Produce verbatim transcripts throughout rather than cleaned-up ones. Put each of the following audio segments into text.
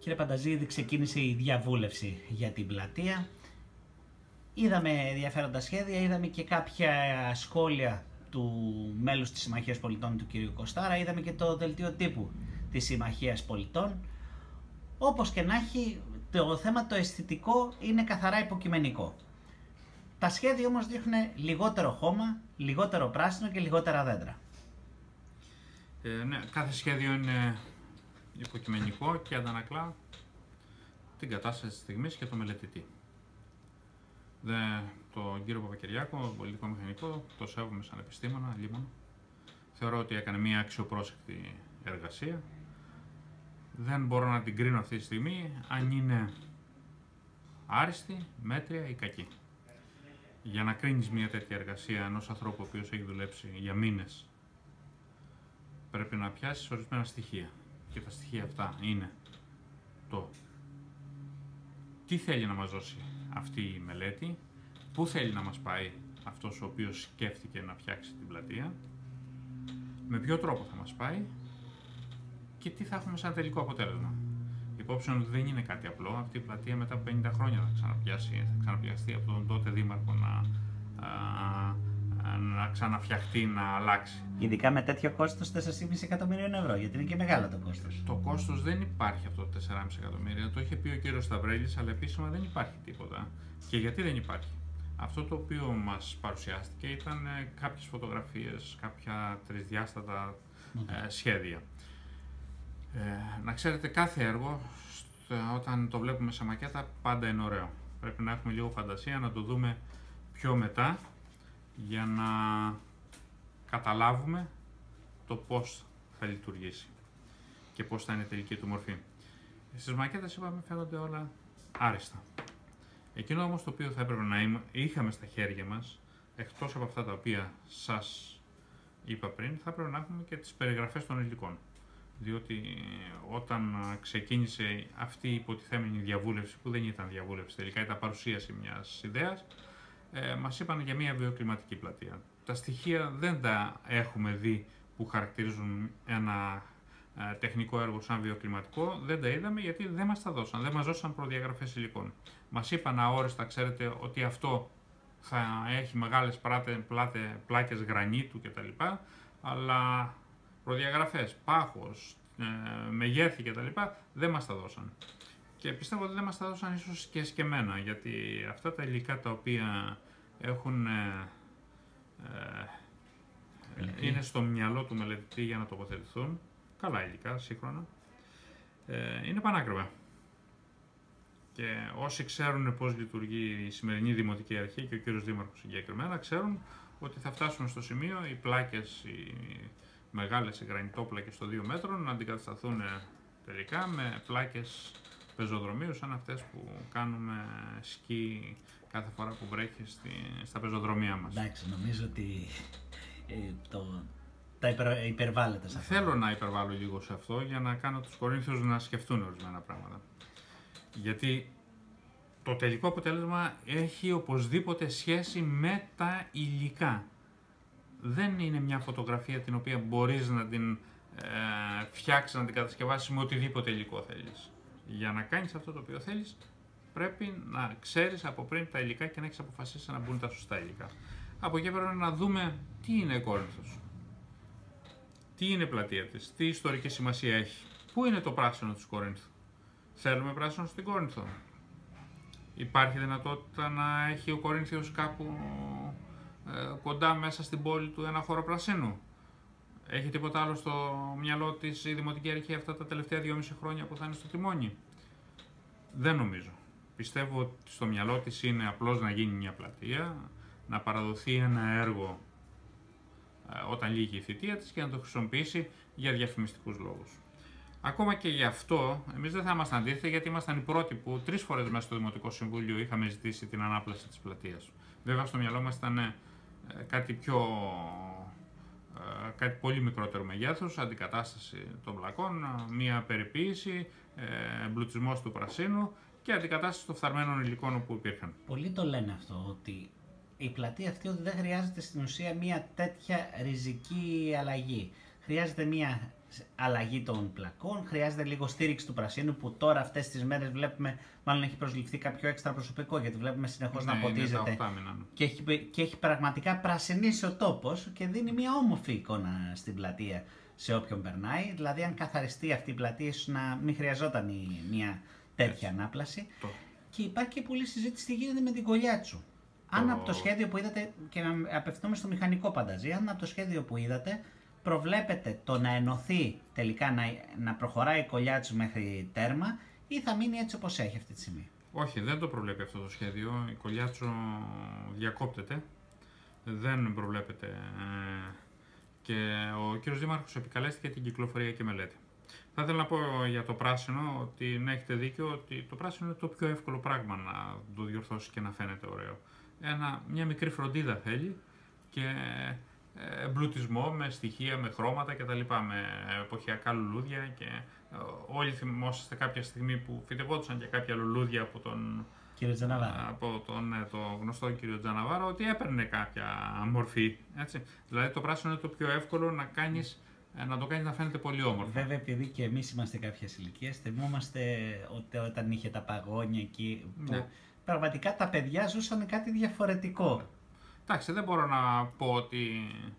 Κύριε Πανταζή, ήδη ξεκίνησε η διαβούλευση για την πλατεία. Είδαμε ενδιαφέροντα σχέδια, είδαμε και κάποια σχόλια του μέλους της Συμμαχίας Πολιτών του κ. Κωστάρα, είδαμε και το δελτίο τύπου της Συμμαχίας Πολιτών. Όπως και να έχει, το θέμα το αισθητικό είναι καθαρά υποκειμενικό. Τα σχέδια όμως δείχνουν λιγότερο χώμα, λιγότερο πράσινο και λιγότερα δέντρα. Ε, ναι, κάθε σχέδιο είναι υποκειμενικό και αντανακλά την κατάσταση της στιγμής και το μελετητή. Δε, τον κύριο Παπακυριάκο, πολιτικό μηχανικό, το σέβομαι σαν επιστήμονα, λίμωνα. Θεωρώ ότι έκανε μια αξιοπρόσεκτη εργασία. Δεν μπορώ να την κρίνω αυτή τη στιγμή αν είναι άριστη, μέτρια ή κακή. Για να κρίνεις μια τέτοια εργασία ενός ανθρώπου ο οποίος έχει δουλέψει για μήνες, πρέπει να πιάσεις ορισμένα στοιχεία. Και τα στοιχεία αυτά είναι το τι θέλει να μας δώσει αυτή η μελέτη, πού θέλει να μας πάει αυτός ο οποίος σκέφτηκε να φτιάξει την πλατεία, με ποιο τρόπο θα μας πάει και τι θα έχουμε σαν τελικό αποτέλεσμα. Υπόψη ότι δεν είναι κάτι απλό. Αυτή η πλατεία μετά από πενήντα χρόνια θα ξαναπιάσει, θα ξαναπιαστεί από τον τότε δήμαρχο να, α, να ξαναφτιαχτεί, να αλλάξει. Ειδικά με τέτοιο κόστος τέσσερα κόμμα πέντε εκατομμυρίων ευρώ, γιατί είναι και μεγάλο το κόστος. Το κόστος δεν υπάρχει αυτό το τέσσερα κόμμα πέντε εκατομμύρια. Το είχε πει ο κύριος Σταυρέλης, αλλά επίσημα δεν υπάρχει τίποτα. Και γιατί δεν υπάρχει? Αυτό το οποίο μας παρουσιάστηκε ήταν κάποιες φωτογραφίες, κάποια τρισδιάστατα mm. ε, σχέδια. Ε, να ξέρετε, κάθε έργο, όταν το βλέπουμε σε μακέτα, πάντα είναι ωραίο. Πρέπει να έχουμε λίγο φαντασία, να το δούμε πιο μετά, για να καταλάβουμε το πώς θα λειτουργήσει και πώς θα είναι η τελική του μορφή. Στις μακέτες, είπαμε, φαίνονται όλα άριστα. Εκείνο όμως το οποίο θα έπρεπε να είμα, είχαμε στα χέρια μας, εκτός από αυτά τα οποία σας είπα πριν, θα έπρεπε να έχουμε και τις περιγραφές των υλικών. Διότι όταν ξεκίνησε αυτή η υποτιθέμενη διαβούλευση, που δεν ήταν διαβούλευση τελικά, ήταν παρουσίαση μιας ιδέας, ε, μας είπαν για μια βιοκλιματική πλατεία. Τα στοιχεία δεν τα έχουμε δει που χαρακτηρίζουν ένα ε, τεχνικό έργο σαν βιοκλιματικό, δεν τα είδαμε γιατί δεν μας τα δώσαν, δεν μας δώσαν προδιαγραφές υλικών. Μας είπαν αόριστα, ξέρετε, ότι αυτό θα έχει μεγάλες πράτε, πλάτε, πλάκες γρανίτου κτλ. Αλλά προδιαγραφές, πάχος, ε, μεγέθη κτλ. Δεν μας τα δώσαν. Και πιστεύω ότι δεν μας τα δώσαν ίσως και σκεμμένα, γιατί αυτά τα υλικά τα οποία έχουν, ε, ε, είναι στο μυαλό του μελετητή για να τοποθετηθούν, καλά υλικά, σύγχρονα, ε, είναι πανάκριβα. Και όσοι ξέρουν πώς λειτουργεί η σημερινή Δημοτική Αρχή και ο κύριος Δήμαρχος συγκεκριμένα, ξέρουν ότι θα φτάσουμε στο σημείο οι πλάκες, οι μεγάλες γρανιτόπλακες των δύο μέτρων να αντικατασταθούν τελικά με πλάκες πεζοδρομίου σαν αυτές που κάνουμε σκι κάθε φορά που βρέχει στη, στα πεζοδρομία μας. Εντάξει, νομίζω ότι ε, το, τα υπερ, υπερβάλλεται σε αυτό. Θέλω να υπερβάλλω λίγο σε αυτό για να κάνω τους Κορίνθιους να σκεφτούν ορισμένα πράγματα. Γιατί το τελικό αποτέλεσμα έχει οπωσδήποτε σχέση με τα υλικά. Δεν είναι μια φωτογραφία την οποία μπορείς να την ε, φτιάξεις, να την κατασκευάσεις με οτιδήποτε υλικό θέλεις. Για να κάνεις αυτό το οποίο θέλεις, πρέπει να ξέρεις από πριν τα υλικά και να έχεις αποφασίσει να μπουν τα σωστά υλικά. Από εκεί πρέπει να δούμε τι είναι η Κόρινθος, τι είναι η πλατεία της, τι ιστορική σημασία έχει, πού είναι το πράσινο της Κορίνθου. Θέλουμε πράσινο στην Κόρινθο. Υπάρχει δυνατότητα να έχει ο Κορίνθιος κάπου ε, κοντά μέσα στην πόλη του ένα χώρο πρασίνου. Έχει τίποτα άλλο στο μυαλό της η Δημοτική Αρχή αυτά τα τελευταία δυόμιση χρόνια που θα είναι στο τιμόνι? Δεν νομίζω. Πιστεύω ότι στο μυαλό της είναι απλώς να γίνει μια πλατεία, να παραδοθεί ένα έργο ε, όταν λύγει η θητεία της και να το χρησιμοποιήσει για διαφημιστικούς λόγους. Ακόμα και γι' αυτό, εμείς δεν θα ήμασταν αντίθετοι, γιατί ήμασταν οι πρώτοι που τρεις φορές μέσα στο Δημοτικό Συμβούλιο είχαμε ζητήσει την ανάπλαση της πλατείας. Βέβαια, στο μυαλό μας ήταν ε, κάτι πιο, ε, κάτι πολύ μικρότερο μεγέθους, αντικατάσταση των πλακών, μία περιποίηση, ε, εμπλουτισμός του πρασίνου και αντικατάσταση των φθαρμένων υλικών που υπήρχαν. Πολλοί το λένε αυτό, ότι η πλατεία αυτή ότι δεν χρειάζεται στην ουσία μία τέτοια ριζική αλλαγή. χρειάζεται μια αλλαγή των πλακών, χρειάζεται λίγο στήριξη του πρασίνου που τώρα αυτές τις μέρες βλέπουμε, μάλλον έχει προσληφθεί κάποιο έξτρα προσωπικό γιατί βλέπουμε συνεχώς ναι, να ποτίζεται και έχει, και έχει πραγματικά πρασινίσει ο τόπος και δίνει μια όμορφη εικόνα στην πλατεία σε όποιον περνάει. Δηλαδή αν καθαριστεί αυτή η πλατεία ίσως να μην χρειαζόταν η, μια τέτοια ανάπλαση. Το... Και υπάρχει και πολλή συζήτηση τι γίνεται με την Κολιάτσου. Το... Αν από το σχέδιο που είδατε, και να απευθυνούμε στο μηχανικό πανταζή, αν από το σχέδιο που είδατε προβλέπετε το να ενωθεί τελικά, να, να προχωράει η Κολιάτσου μέχρι τέρμα ή θα μείνει έτσι όπως έχει αυτή τη στιγμή? Όχι, δεν το προβλέπει αυτό το σχέδιο. Η Κολιάτσου διακόπτεται, δεν προβλέπεται ε, και ο κύριος Δήμαρχος επικαλέστηκε την κυκλοφορία και μελέτη. Θα ήθελα να πω για το πράσινο ότι να έχετε δίκιο ότι το πράσινο είναι το πιο εύκολο πράγμα να το διορθώσει και να φαίνεται ωραίο. Ένα, μια μικρή φροντίδα θέλει και εμπλουτισμό με στοιχεία, με χρώματα κτλ. Με εποχιακά λουλούδια και όλοι θυμόσαστε κάποια στιγμή που φυτευόντουσαν και κάποια λουλούδια από τον, κύριο Τζαναβάρα. Από τον ναι, το γνωστό κύριο Τζαναβάρα, ότι έπαιρνε κάποια μορφή. Έτσι. Δηλαδή το πράσινο είναι το πιο εύκολο να, κάνεις, να το κάνεις να φαίνεται πολύ όμορφο. Βέβαια, επειδή και εμείς είμαστε κάποιες ηλικίες, θυμόμαστε ότι όταν είχε τα παγόνια εκεί, που ναι. πραγματικά τα παιδιά ζούσαν κάτι διαφορετικό. Εντάξει, δεν μπορώ να πω ότι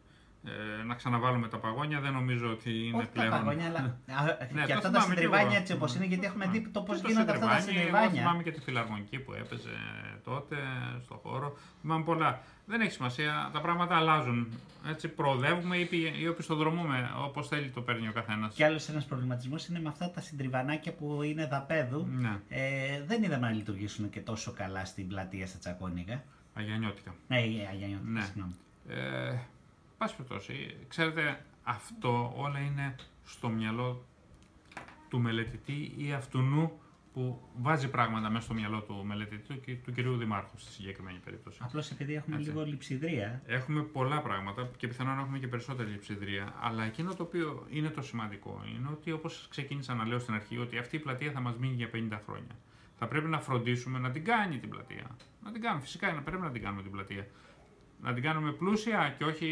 ε, να ξαναβάλουμε τα παγόνια, δεν νομίζω ότι είναι όχι πλέον... τα παγόνια, αλλά ναι, και αυτά τα συντριβάνια έτσι όπως είναι, γιατί έχουμε δει το πώς γίνονται αυτά τα συντριβάνια. Θυμάμαι και τη φιλαρμονική που έπαιζε τότε στο χώρο, θυμάμαι πολλά. Δεν έχει σημασία, τα πράγματα αλλάζουν, έτσι προοδεύουμε ή οπισθοδρομούμε, όπως θέλει το παίρνει ο καθένας. Και άλλος ένας προβληματισμός είναι με αυτά τα συντριβανάκια που είναι δαπέδου, ναι. ε, δεν είδαμε να λειτουργήσουν και τόσο καλά στην πλατεία στα Τσακώνικα. Αγιανιώτικα. Ναι, Αγιανιώτικα, ναι. Συγγνώμη. Ε, πάση περιπτώσει, ξέρετε, αυτό όλα είναι στο μυαλό του μελετητή ή αυτού που βάζει πράγματα μέσα στο μυαλό του μελετητή και του κυρίου Δημάρχου στη συγκεκριμένη περίπτωση. Απλώς επειδή έχουμε έτσι. λίγο λειψιδρία. Έχουμε πολλά πράγματα και πιθανόν έχουμε και περισσότερη λειψιδρία. Αλλά εκείνο το οποίο είναι το σημαντικό είναι ότι, όπως ξεκίνησα να λέω στην αρχή, ότι αυτή η πλατεία θα μας μείνει για πενήντα χρόνια. Θα πρέπει να φροντίσουμε να την κάνει την πλατεία. Να την κάνουμε, φυσικά πρέπει να την κάνουμε την πλατεία. Να την κάνουμε πλούσια και όχι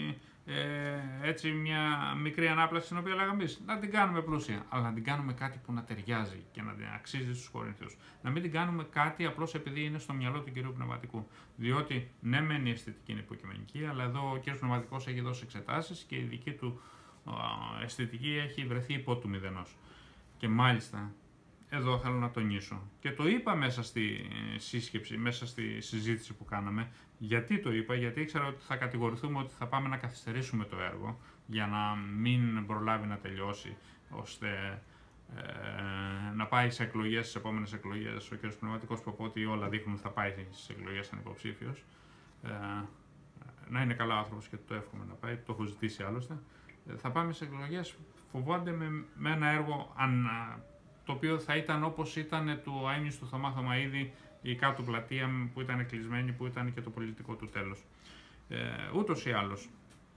ε, έτσι μια μικρή ανάπλαση στην οποία λέγαμε εμείς. Να την κάνουμε πλούσια, αλλά να την κάνουμε κάτι που να ταιριάζει και να την αξίζει στους Κορινθίους. Να μην την κάνουμε κάτι απλώς επειδή είναι στο μυαλό του κυρίου Πνευματικού. Διότι ναι, μεν η αισθητική είναι υποκειμενική, αλλά εδώ ο κύριος Πνευματικός έχει δώσει εξετάσεις και η δική του ε, αισθητική έχει βρεθεί υπό του μηδενός. Και μάλιστα. Εδώ θέλω να τονίσω και το είπα μέσα στη σύσκεψη, μέσα στη συζήτηση που κάναμε. Γιατί το είπα? Γιατί ήξερα ότι θα κατηγορηθούμε ότι θα πάμε να καθυστερήσουμε το έργο για να μην προλάβει να τελειώσει, ώστε ε, να πάει σε εκλογές, στις επόμενες εκλογές. Ο κ. Πνευματικός που από ό,τι όλα δείχνουν θα πάει στις εκλογές σαν υποψήφιος. Ε, να είναι καλά άνθρωπος και το εύχομαι να πάει, το έχω ζητήσει άλλωστε. Ε, θα πάμε σε εκλογές, φοβόνται με, με ένα έργο αν, το οποίο θα ήταν όπως ήταν του Αείμνης του Θωμά Θωμαΐδη, η κάτω πλατεία που ήταν κλεισμένη, που ήταν και το πολιτικό του τέλος. Ε, ούτως ή άλλως,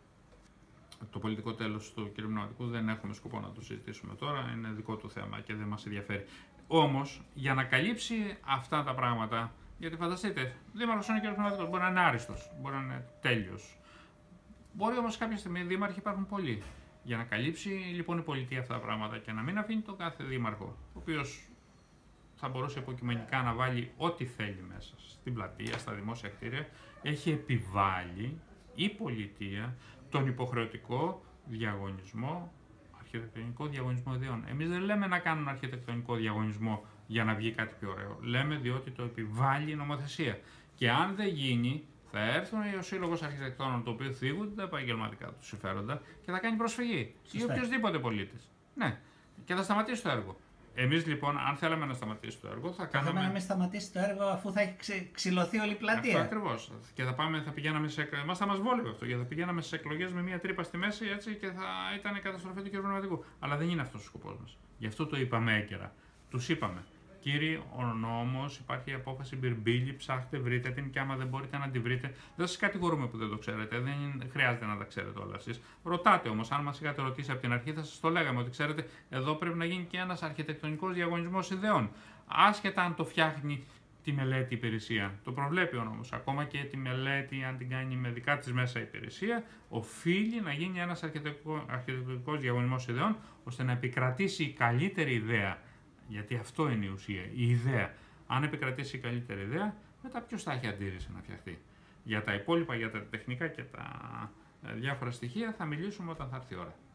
το πολιτικό τέλος του κ. Πνευματικού δεν έχουμε σκοπό να το συζητήσουμε τώρα, είναι δικό του θέμα και δεν μας ενδιαφέρει. Όμως, για να καλύψει αυτά τα πράγματα, γιατί φανταστείτε, δήμαρχος είναι ο κ. Πνευματικός, μπορεί να είναι άριστος, μπορεί να είναι τέλειος. Μπορεί όμως κάποια στιγμή δήμαρχοι υπάρχουν πολλοί. Για να καλύψει λοιπόν η πολιτεία αυτά τα πράγματα και να μην αφήνει τον κάθε δήμαρχο, ο οποίος θα μπορούσε υποκειμενικά να βάλει ό,τι θέλει μέσα στην πλατεία, στα δημόσια κτίρια, έχει επιβάλει η πολιτεία τον υποχρεωτικό διαγωνισμό, αρχιτεκτονικό διαγωνισμό ιδεών. Εμείς δεν λέμε να κάνουν αρχιτεκτονικό διαγωνισμό για να βγει κάτι πιο ωραίο. Λέμε διότι το επιβάλλει η νομοθεσία. Και αν δεν γίνει, θα έρθουν ο Σύλλογος Αρχιτεκτόνων, το οποίο θίγουν τα επαγγελματικά του συμφέροντα και θα κάνει προσφυγή. Ή οποιοδήποτε πολίτης. Ναι, και θα σταματήσει το έργο. Εμείς λοιπόν, αν θέλαμε να σταματήσει το έργο, θα κάναμε. Θέλαμε να μην σταματήσει το έργο αφού θα έχει ξε... ξυλωθεί όλη η πλατεία. Αυτό ακριβώς. Και θα, πάμε, θα πηγαίναμε σε εκλογές. Μας θα μας βόλευε αυτό. Γιατί θα πηγαίναμε σε εκλογές με μία τρύπα στη μέση έτσι, και θα ήταν η καταστροφή του κ. Πνευματικού. Αλλά δεν είναι αυτός ο σκοπός μας. Γι' αυτό το είπαμε έγκαιρα. Τους είπαμε. Κύριε, ο νόμος, υπάρχει η απόφαση Μπιρμπίλη, ψάχτε, βρείτε την και άμα δεν μπορείτε να τη βρείτε, δεν σας κατηγορούμε που δεν το ξέρετε, δεν χρειάζεται να τα ξέρετε όλα εσείς. Ρωτάτε όμως, αν μας είχατε ρωτήσει από την αρχή θα σας το λέγαμε ότι ξέρετε, εδώ πρέπει να γίνει και ένας αρχιτεκτονικός διαγωνισμός ιδεών. Άσχετα αν το φτιάχνει τη μελέτη υπηρεσία. Το προβλέπει ο νόμος. Ακόμα και τη μελέτη, αν την κάνει με δικά της μέσα υπηρεσία, οφείλει να γίνει ένας αρχιτεκτονικός διαγωνισμός ιδεών, ώστε να επικρατήσει η καλύτερη ιδέα. Γιατί αυτό είναι η ουσία, η ιδέα. Αν επικρατήσει η καλύτερη ιδέα, μετά ποιος θα έχει αντίρρηση να φτιαχτεί. Για τα υπόλοιπα, για τα τεχνικά και τα διάφορα στοιχεία θα μιλήσουμε όταν θα έρθει η ώρα.